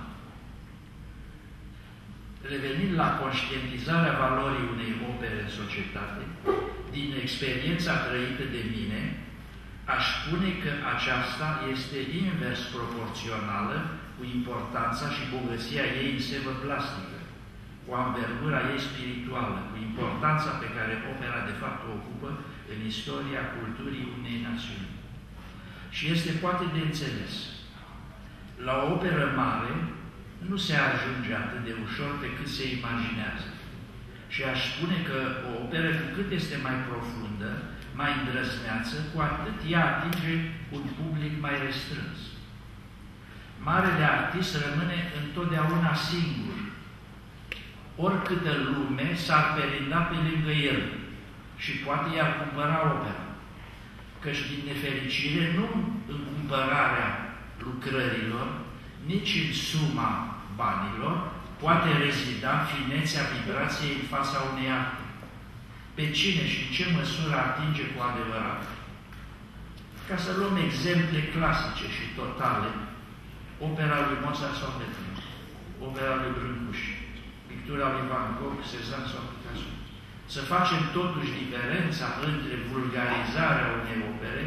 Revenind la conștientizarea valorii unei opere în societate, din experiența trăită de mine, aș spune că aceasta este invers proporțională cu importanța și bogăția ei în sevă plastică, cu anvergura ei spirituală, cu importanța pe care opera de fapt o ocupă în istoria culturii unei națiuni. Și este poate de înțeles. La o operă mare nu se ajunge atât de ușor pe cât se imaginează. Și aș spune că o operă, cu cât este mai profundă, mai îndrăzneață, cu atât ea atinge un public mai restrâns. Marele artist rămâne întotdeauna singur. Oricâtă lume s-ar perinda pe lângă el și poate i-ar cumpăra opera. Căci, din nefericire, nu în cumpărarea lucrărilor, nici în suma banilor, poate rezida finețea vibrației în fața unei arte. Pe cine și în ce măsură atinge cu adevărat? Ca să luăm exemple clasice și totale, opera lui Mozart sau Beethoven, opera lui Brâncuș, pictura lui Van Gogh, Cezanne sau Picasso. Să facem totuși diferența între vulgarizarea unei opere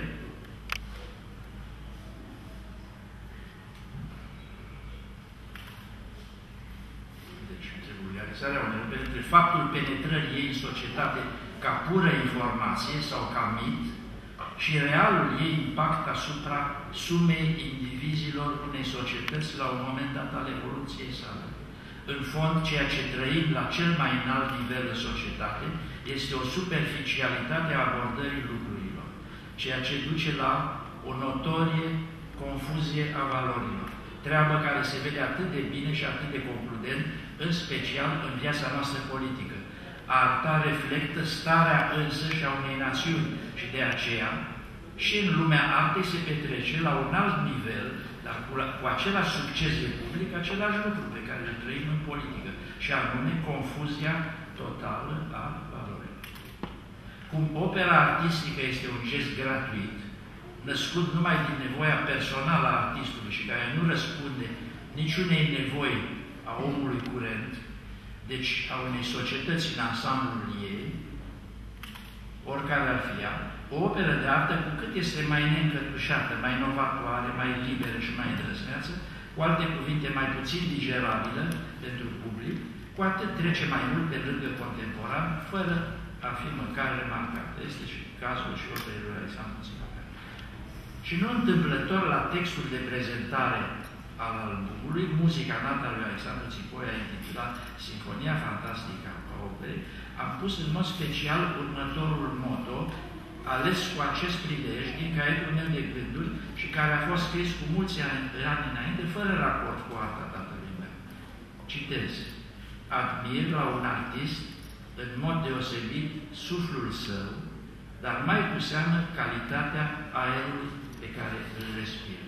deci între vulgarizarea unei opere, între faptul penetrării ei în societate ca pură informație sau ca mit și realul ei impact asupra sumei indivizilor unei societăți la un moment dat al evoluției sale. În fond, ceea ce trăim la cel mai înalt nivel de societate este o superficialitate a abordării lucrurilor, ceea ce duce la o notorie confuzie a valorilor. Treabă care se vede atât de bine și atât de concludent, în special în viața noastră politică. Arta reflectă starea însăși a unei națiuni și de aceea și în lumea artei se petrece la un alt nivel, dar cu, cu același succes de public, același lucru pe care îl trăim în politică, și anume confuzia totală a valorilor. Cum opera artistică este un gest gratuit, născut numai din nevoia personală a artistului și care nu răspunde niciunei nevoi a omului curent, deci a unei societăți în ansamblul ei, oricare ar fi ea, o operă de artă, cu cât este mai neîncătușată, mai inovatoare, mai liberă și mai îndrăzneață, cu alte cuvinte mai puțin digerabilă pentru public, cu atât trece mai mult pe lângă contemporan, fără a fi măcar remarcată. Este și cazul și operei lui Alexandru Țipoian. Și nu întâmplător la textul de prezentare al albumului, muzica nată lui Alexandru Țipoian, intitulat Sinfonia Fantastică a Operei, am pus în mod special următorul motto, ales cu acest prilej din caietul meu de gânduri și care a fost scris cu mulți ani, ani înainte, fără raport cu arta tatălui meu. Citez. Admir la un artist în mod deosebit suflul său, dar mai cu seamă calitatea aerului pe care îl respiră.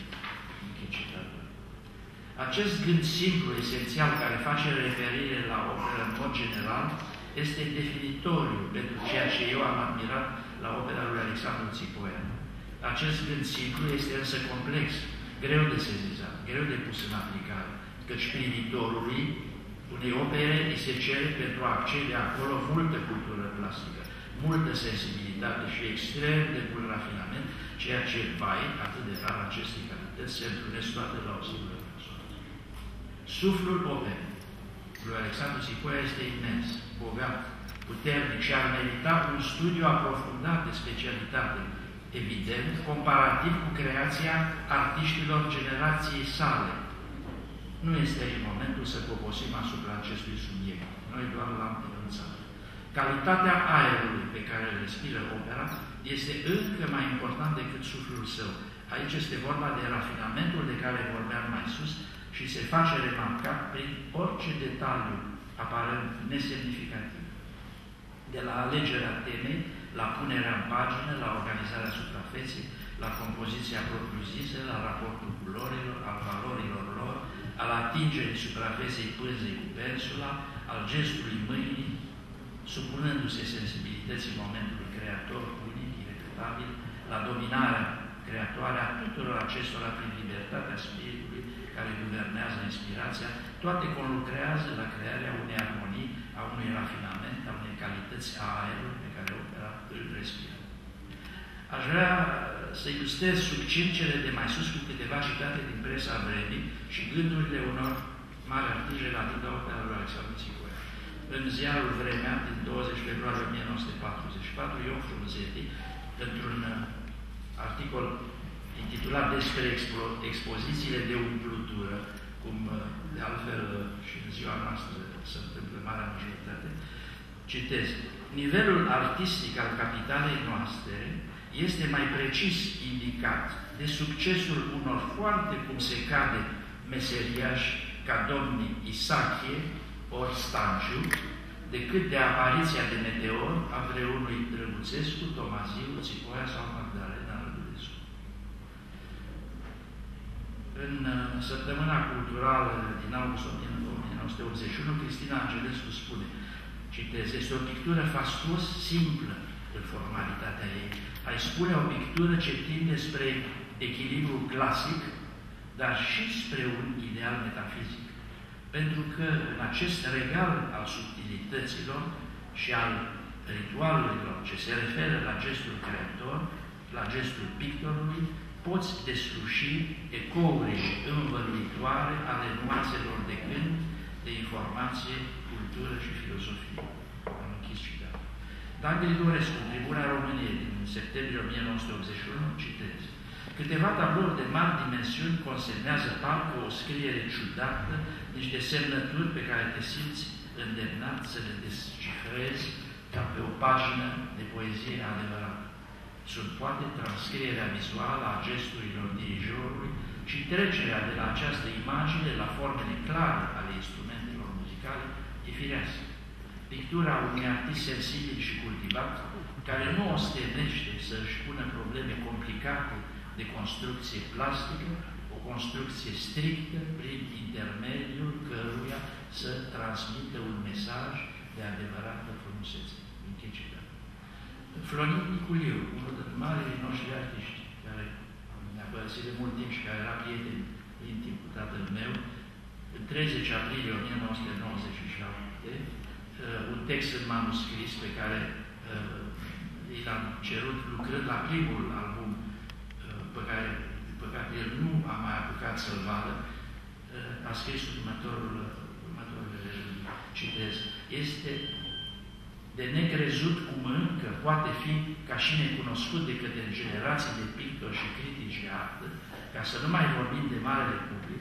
Acest gând simplu, esențial, care face referire la operă în mod general, este definitoriu pentru ceea ce eu am admirat la opera lui Alexandru Țipoian. Acest gând simplu este însă complex, greu de sezizat, greu de pus în aplicare, căci privitorului unei opere îi se cere pentru a accede acolo multă cultură plastică, multă sensibilitate și extrem de mult rafinament, ceea ce, vai, atât de rar aceste calități se întrunesc toate la o singură persoană. Suflul operei lui Alexandru Țipoian este imens, bogat, puternic și ar merita un studiu aprofundat de specialitate, evident, comparativ cu creația artiștilor generației sale. Nu este aici momentul să poposim asupra acestui subiect. Noi doar l-am denunțat. Calitatea aerului pe care îl respiră opera este încă mai important decât suflul său. Aici este vorba de rafinamentul de care vorbeam mai sus și se face remarcat prin orice detaliu aparent nesemnificativ. De la alegerea temei, la punerea în pagină, la organizarea suprafeței, la compoziția propriu-zisă, la raportul culorilor, al valorilor lor, al atingerii suprafeței pânzei cu pensula, al gestului mâinii, supunându-se sensibilității momentului creator, unic, irepetabil, la dominarea creatoare a tuturor acestora prin libertatea spiritului care guvernează inspirația, toate conlucrează la crearea unei armonii, a unui rafinament, a unei calități a aerului pe care opera îl respiră. Aș vrea să ilustrez succint cele de mai sus cu câteva citate din presa vremii și gândurile unor mari artiști relative la opera lui Alexandru Țipoian. În ziarul Vremea, din douăzeci februarie o mie nouă sute patruzeci și patru, Ion Frunzeti, într-un articol intitulat despre expo expozițiile de umplutură, cum de altfel și în ziua noastră se întâmplă marea majoritate, citez, nivelul artistic al capitalei noastre este mai precis indicat de succesul unor foarte cum se cade meseriași ca domnii Isachie ori Stanciu, decât de apariția de meteor a vreunui Drăguțescu, Tomaziu, Țipoia sau Magdalena Rădulescu. În săptămâna culturală din august o mie nouă sute optzeci și unu, Cristina Angelescu spune, citez, este o pictură fastuos simplă în formalitatea ei. Ai spune o pictură ce tinde spre echilibru clasic, dar și spre un ideal metafizic. Pentru că în acest regal al subtilităților și al ritualurilor ce se referă la gestul creator, la gestul pictorului, poți desluși ecourile învăluitoare ale nuanțelor de gând, de informație, cultură și filozofie. Am închis citatul. Dan Grigorescu, Tribuna României, din septembrie o mie nouă sute optzeci și unu, citez. Câteva tablouri de mari dimensiuni consemnează parcă o scriere ciudată, niște semnături pe care te simți îndemnat să le descifrezi ca pe o pagină de poezie adevărată. Sunt poate transcrierea vizuală a gesturilor dirijorului și trecerea de la această imagine la formele clare ale instrumentelor muzicale e firească. Pictura unui artist sensibil și cultivat, care nu ostenește să-și pună probleme complicate de construcție plastică, o construcție strictă prin intermediul căruia să transmită un mesaj de adevărată frumusețe. Închei citatul. Florin Niculiu, unul din marii noștri artiști, care ne-a părăsit de mult timp și care era prieten intim cu tatăl meu, în treizeci aprilie o mie nouă sute nouăzeci și șapte, un text în manuscris pe care i l-am cerut lucrând la primul album pe care, pe care el nu a mai apucat să-l vadă, a scris următorul, următorul citez. Este de necrezut cum încă poate fi ca și necunoscut de către generații de pictori și critici de artă, ca să nu mai vorbim de marele public,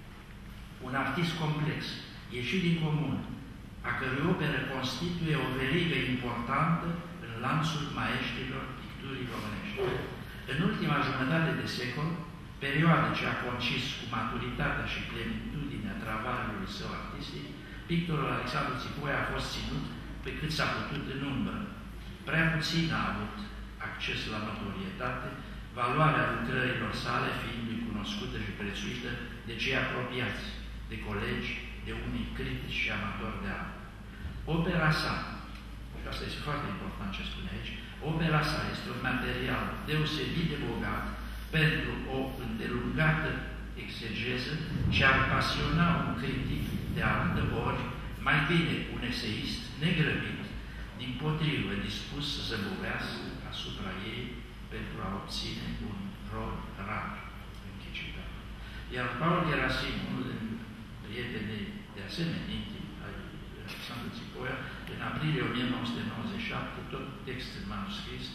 un artist complex, ieșit din comun, a cărui operă constituie o verigă importantă în lanțul maestrilor picturii românești. În ultima jumătate de secol, perioada ce a concis cu maturitatea și plenitudinea travaliului său artistic, pictorul Alexandru Țipoia a fost ținut pe cât s-a putut în umbră. Prea puțin a avut acces la notorietate, valoarea lucrărilor sale fiindu-i cunoscută și prețuită de cei apropiați, de colegi, de unii critici și amatori de artă. Opera sa, și asta este foarte important ce spune aici, opera sa este un material deosebit de bogat pentru o îndelungată exegeză ce ar pasiona un critic de artă, ori mai bine un eseist negrăbit, dimpotrivă dispus să se bovească asupra ei pentru a obține un rol rar închicitat. Iar Paul Gerasim, unul din prietenii de asemenea intimi ai Alexandru Țipoia, în aprilie o mie nouă sute nouăzeci și șapte, tot text în manuscris,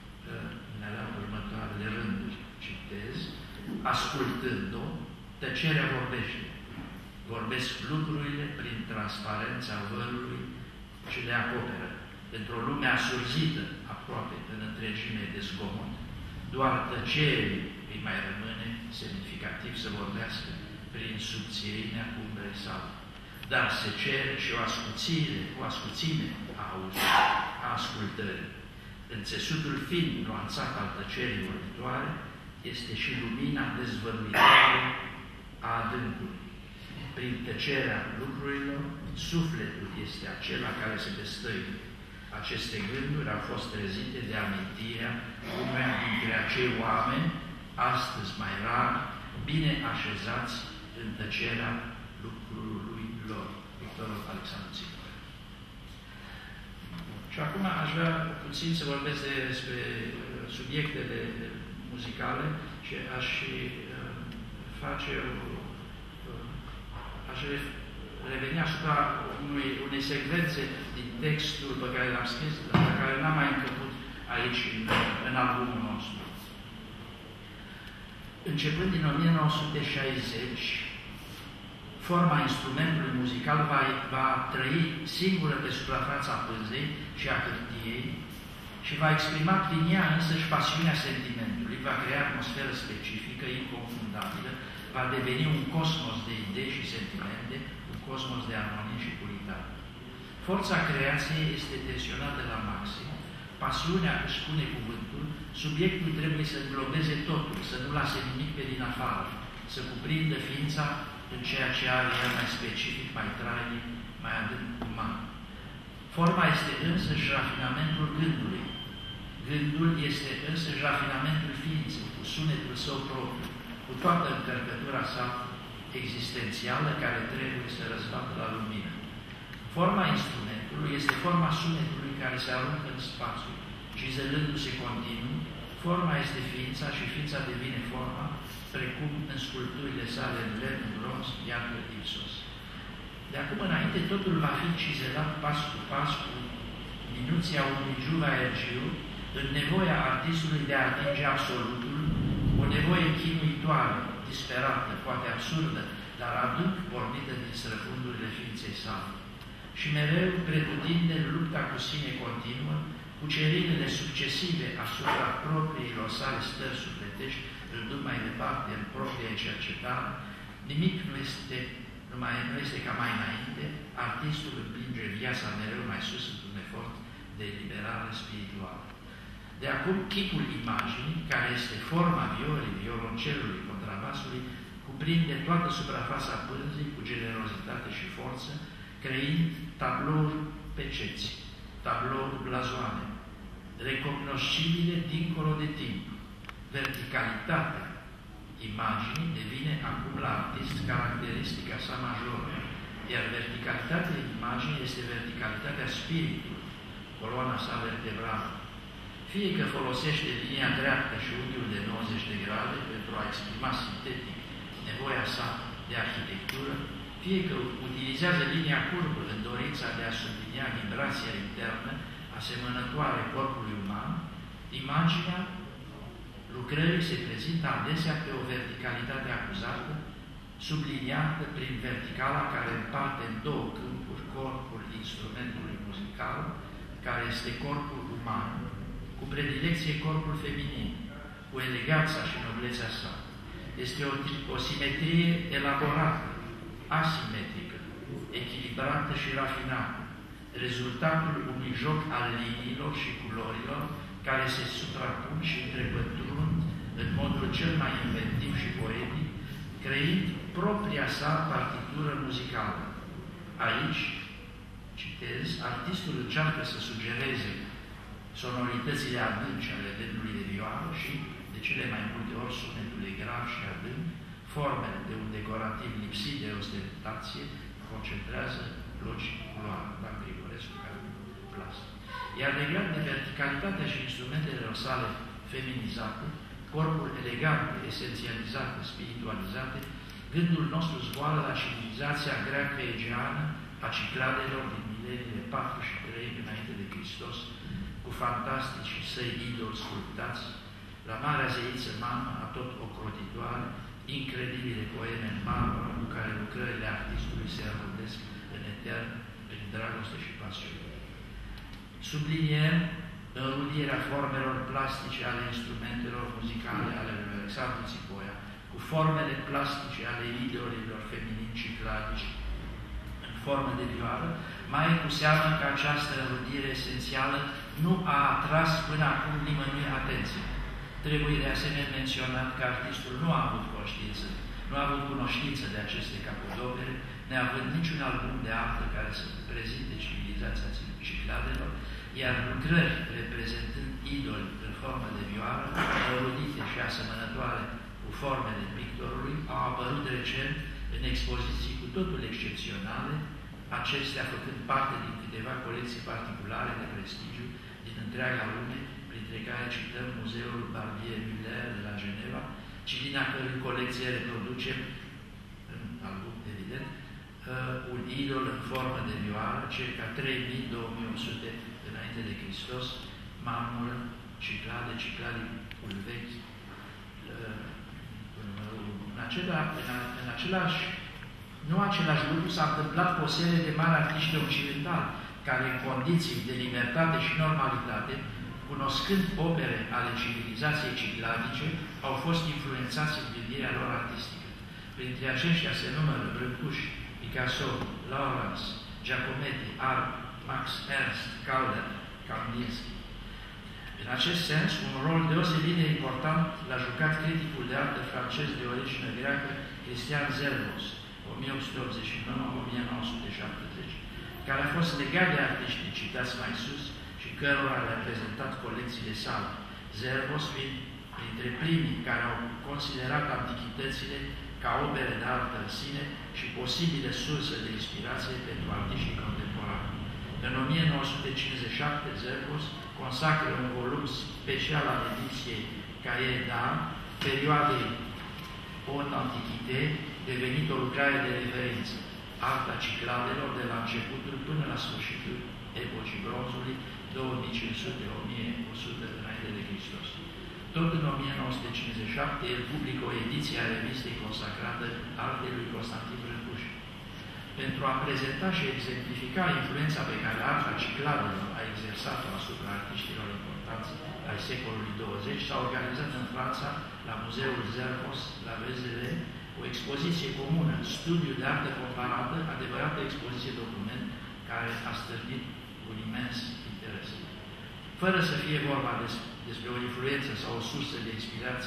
ne alea următoarele rânduri, citez, ascultând-o, tăcerea vorbește. Vorbesc lucrurile prin transparența vărului ce le acoperă. Într-o lume asurzită, aproape în întregime de zgomot, doar tăcerii îi mai rămâne semnificativ să vorbească prin subțirinea umbrei sale. Dar se cere și o ascuțire, o ascuțime a auzului, a ascultării. În țesutul fin, nuanțat al tăcerii vorbitoare, este și lumina dezvăluitoare a adâncului. Prin tăcerea lucrurilor, sufletul este acela care se destăie. Aceste gânduri au fost trezite de amintirea unuia dintre acei oameni, astăzi mai rar, bine așezați în tăcerea lucrului lor. Victorul Alexandru Țipoia. Și acum aș vrea puțin să vorbesc despre subiectele muzicale și aș face o aș reveni asupra unui, unei secvențe din textul pe care l-am scris, la care n-am mai încăput aici, în, în albumul nostru. Începând din o mie nouă sute șaizeci, forma instrumentului muzical va, va trăi singură pe suprafața pânzei și a hârtiei și va exprima prin ea însăși pasiunea sentimentului, va crea atmosferă specifică, inconfundabilă, va deveni un cosmos de idei și sentimente, un cosmos de armonie și puritate. Forța creației este tensionată la maxim, pasiunea își spune cuvântul, subiectul trebuie să înglobeze totul, să nu lase nimic pe din afară, să cuprindă ființa în ceea ce are ea mai specific, mai trainic, mai adânc uman. Forma este însăși rafinamentul gândului. Gândul este însăși rafinamentul ființei, cu sunetul său propriu, cu toată încărcătura sa existențială care trebuie să răzbată la lumină. Forma instrumentului este forma sunetului care se aruncă în spațiu, cizelându-se continuu. Forma este ființa și ființa devine forma, precum în sculpturile sale în lemn, bronz, iartă, ipsos. De acum înainte totul va fi cizelat pas cu pas cu minuția unui Giuvaergiu, în nevoia artistului de a atinge absolutul, o nevoie chinuitoare, disperată, poate absurdă, dar adânc pornită din străfundurile ființei sale. Și mereu, pretutindeni, lupta cu sine continuă, cucerinile succesive asupra propriilor sale stări sufletești, îl duc mai departe în propria cercetare, nimic nu este, nu, mai, nu este ca mai înainte, artistul împinge viața mereu mai sus într-un efort de eliberare spirituală. De acum, chipul imaginii, care este forma violii, violoncelului, contrabasului, cuprinde toată suprafața pânzii cu generozitate și forță, creând tablouri pe ceți, tablouri blazoane, recognoscibile dincolo de timp, verticalitatea imaginii devine acum la artist caracteristica sa majoră, iar verticalitatea imaginii este verticalitatea spiritului, coloana sa vertebrală. Fie că folosește linia dreaptă și unghiul de nouăzeci de grade pentru a exprima sintetic nevoia sa de arhitectură, fie că utilizează linia curbă în dorința de a sublinia vibrația internă asemănătoare corpului uman, imaginea lucrării se prezintă adesea pe o verticalitate acuzată, subliniată prin verticala care împarte în două câmpuri corpul instrumentului muzical, care este corpul uman, cu predilecție corpul feminin, cu eleganța și noblețea sa. Este o, o simetrie elaborată, asimetrică, echilibrată și rafinată, rezultatul unui joc al liniilor și culorilor care se suprapun și întrepătrund în modul cel mai inventiv și poetic, creând propria sa partitură muzicală. Aici, citez, artistul încearcă să sugereze sonoritățile adânci ale lemnului de vioară și, de cele mai multe ori, sunetului grav și adânc, formele de un decorativ lipsit de ostentație, concentrează logic culoare, Dan Grigorescu, care plasă. Iar legat de verticalitatea și instrumentele sale feminizate, corpul elegant, esențializate, spiritualizate, gândul nostru zboară la civilizația greacă-egeană a Cicladelor din mileniile patru și trei înainte de Hristos, cu fantasticii săi idoli sculptați, la marea zeiță mamă, a tot ocrotitoare, incredibile poeme în marmură cu care lucrările artistului se arundesc în etern prin dragoste și pasiune. Subliniem înrudirea formelor plastice ale instrumentelor muzicale ale lui Alexandru Țipoia, cu formele plastice ale ideolilor feminini cicladici în formă de vioară, mai cu seamă că această înrudire esențială nu a atras până acum nimănui atenție. Trebuie de asemenea menționat că artistul nu a avut conștiință, nu a avut cunoștință de aceste capodopere, neavând niciun album de artă care să prezinte civilizația Cicladelor, iar lucrări reprezentând idoli în formă de vioară, înrudite și asemănătoare cu formele pictorului, au apărut recent în expoziții cu totul excepționale, acestea făcând parte din câteva colecții particulare de prestigiu din întreaga lume, printre care cităm Muzeul Barbier Müller de la Geneva, și din a cărui colecție reproducem, în album evident, un idol în formă de vioară, circa trei mii - două mii opt sute înainte de Hristos, marmură, ciclade, ciclade vechi. În, acela, în, în același, nu același lucru s-a întâmplat cu o serie de mari artiști occidentali, care în condiții de libertate și normalitate, cunoscând opere ale civilizației cicladice, au fost influențați în gândirea lor artistică. Printre aceștia se numără Brâncuș, Picasso, Lawrence, Giacometti, Arp, Max Ernst, Calder, Kandinsky. În acest sens, un rol deosebit de important l-a jucat criticul de artă francez de origine greacă Christian Zervos, o mie opt sute optzeci și nouă - o mie nouă sute șaptezeci, care a fost legat de artiștii citați mai sus și cărora le-a prezentat colecțiile sale. Zervos fiind printre primii care au considerat antichitățile ca opere de artă în sine și posibile surse de inspirație pentru artiștii contemporani. În o mie nouă sute cincizeci și șapte, Zervos consacră un volum special al ediției Cahiers d'Art, perioadei Haute Antichité, devenit o lucrare de referință, arta Cicladelor de la începutul până la sfârșitul epocii bronzului, două mii cinci sute - o mie o sută înainte de Hristos. Tot în o mie nouă sute cincizeci și șapte, el publică o ediție a revistei consacrată artei lui Constantin Brâncuș. Pentru a prezenta și exemplifica influența pe care arta Cicladelor a exersat-o asupra artiștilor importanți ai secolului douăzeci, s-a organizat în Franța, la Muzeul Zervos, la Vézelay, o expoziție comună, studiu de artă comparată, adevărată expoziție document, care a stârnit un imens interes. Fără să fie vorba des, despre o influență sau o sursă de inspirație,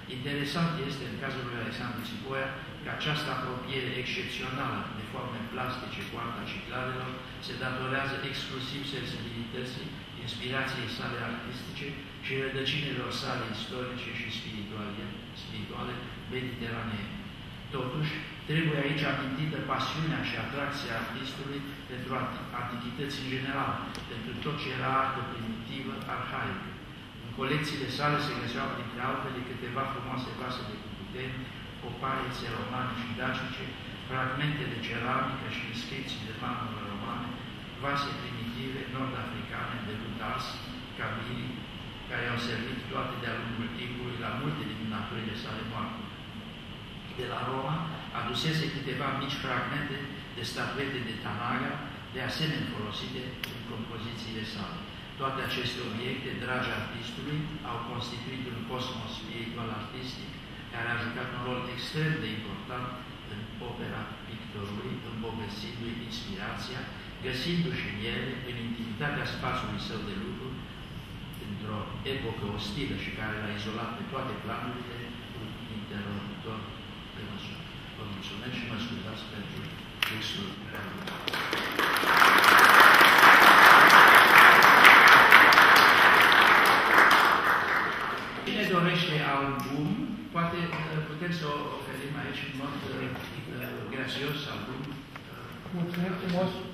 Interesant este, în cazul lui Alexandru Țipoia, că această apropiere excepțională de forme plastice cu arta ciclarelor se datorează exclusiv sensibilității, inspirației sale artistice și rădăcinilor sale istorice și spirituale, spirituale mediteraneene. Totuși, trebuie aici amintită pasiunea și atracția artistului pentru antichități în general, pentru tot ce era artă primitivă, arhaică. În colecțiile sale se găseau, printre altele, câteva frumoase vase de cuputeni, coparețe romane și dacice, fragmente de ceramică și inscripții de marmură romane, vase primitive nord-africane de Lutas, Cabiri, care au servit toate de-a lungul timpului la multe din naturile sale moarte. De la Roma adusese câteva mici fragmente de statuete de Tanaga, de asemenea folosite în compozițiile sale. Toate aceste obiecte, dragi artistului, au constituit un cosmos spiritual artistic care a jucat un rol extrem de important în opera pictorului, îmbogățindu-i inspirația, găsindu-și în ele, în intimitatea spațiului său de lucru, într-o epocă ostilă și care l-a izolat pe toate planurile, un interlocutor pe măsură. Vă mulțumesc și mă scuzați pentru textul real. Cine dorește album, poate putem să o oferim aici în mod uh, grațios album. Mulțumesc frumos!